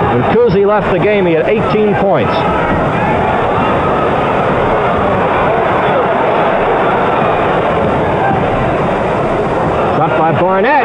When Cousy left the game, he had 18 points. Shot by Barnett.